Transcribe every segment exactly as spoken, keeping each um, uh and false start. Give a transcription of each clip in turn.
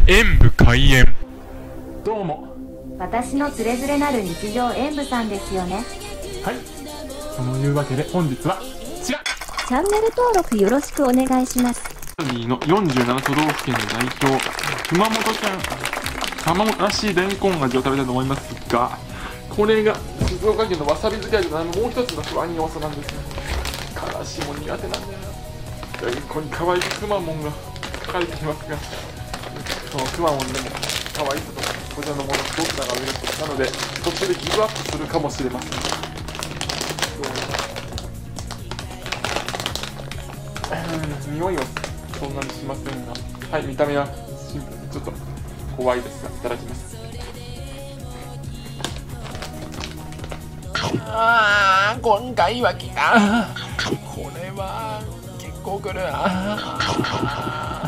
演武開演。どうも。 私のつれづれなる日常演武さんですよね。 はい、そのいうわけで本日はこちら、 チャンネル登録よろしくお願いします。 のよんじゅうなな都道府県の代表、熊本県浜梨レンコン味を食べたいと思いますが、これが静岡県のわさび漬け味のもう一つの不安要素なんですね。からしも苦手なんだよな。レンコンに可愛いくまモンが書いてきますが、そのくまモンでも可愛いとこちらのものどちらが上ですなので、途中でギブアップするかもしれません。匂いはそんなにしませんが、はい、見た目はシンプルにちょっと怖いですが、いただきます。 ああ、今回はきた。これは結構くるな。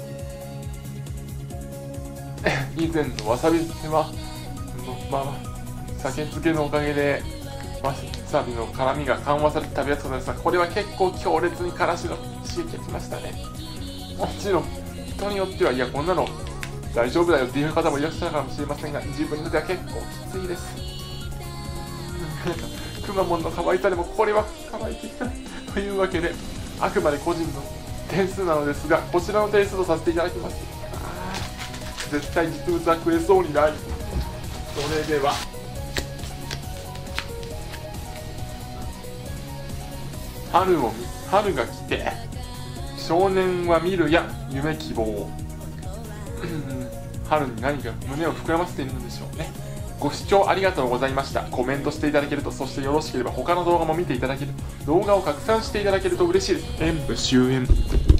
以前のわさび漬けは、まあ、酒漬けのおかげでわさびの辛みが緩和されて食べやすくなるんですが、これは結構強烈にからしの刺激がきましたね。もちろん人によっては、いやこんなの大丈夫だよっていう方もいらっしゃるかもしれませんが、自分にとっては結構きついです。くまモンの可愛さでもこれは可愛いというわけで、あくまで個人の点数なのですが、こちらの点数とさせていただきます。絶対実物は食えそうにない。それでは春を見春が来て、少年は見るや夢希望。春に何か胸を膨らませているのでしょうね。ご視聴ありがとうございました。コメントしていただけると、そしてよろしければ他の動画も見ていただける、動画を拡散していただけると嬉しいです。演武終演。